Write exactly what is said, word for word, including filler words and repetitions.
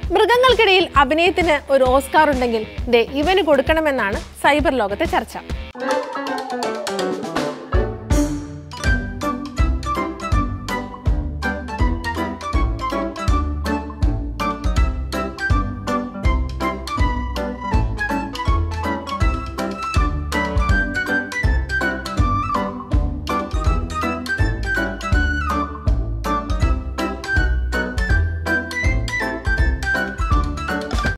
മൃഗങ്ങൾക്കിടയിൽ അഭിനയത്തിന് ഒരു ഓസ്കാർ ഉണ്ടെങ്കിൽ ദേ ഇവന് കൊടുക്കണമെന്നാണ് സൈബർ ലോകത്തെ ചർച്ച.